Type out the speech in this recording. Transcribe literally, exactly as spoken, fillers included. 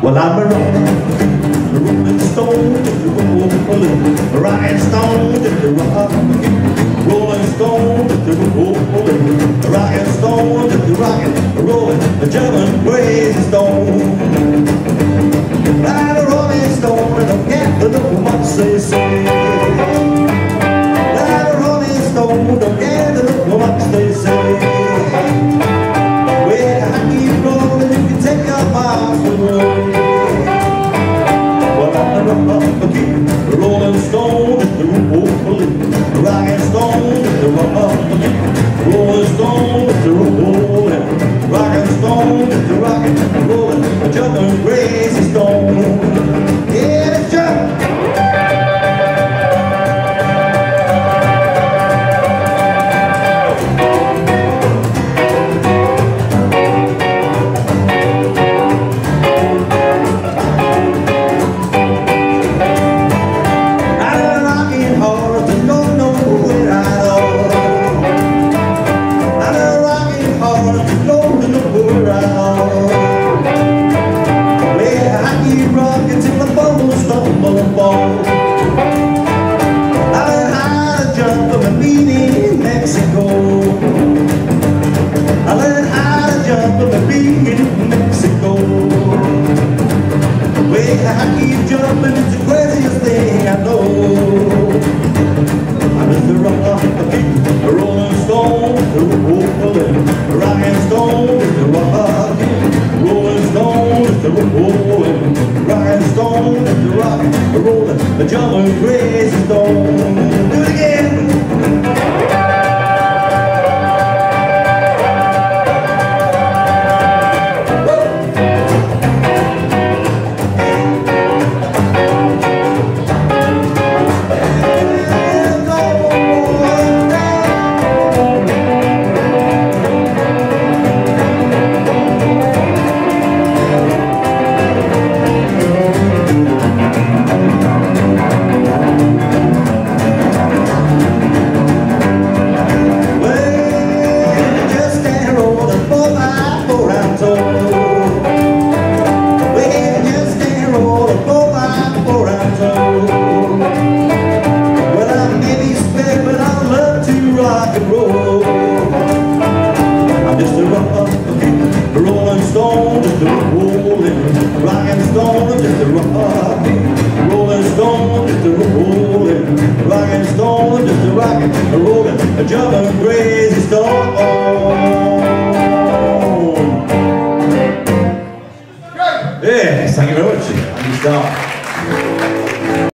Well, I'm a rolling stone, rolling, rocking stone, rocking, rolling stone, rolling, rocking stone, rocking, rolling, jumping crazy stone. I'm a rolling stone and I can't know much they say. I'm a rolling stone, I can't know much they say. Well, I keep rolling if you take up miles to roll. Rolling stone, the rolling, rocking stone, the rocking, rolling stone, the rolling, rocking stone, the rocking, rolling, jumping crazy stone. Yeah, let's jump. I keep jumping, it's the craziest thing I know. I'm just a rock, a rolling stone, a rolling, rocking stone, a rocking, rolling stone, a rolling, rocking stone, a rocking, a rolling, a jumping crazy stone. Do it again. Rolling stone, just a rolling, rocking stone, just a rocking, rolling stone, just a rolling, rocking stone, just a rocking, a rolling, a jumping crazy stone. Yes, thank you very much.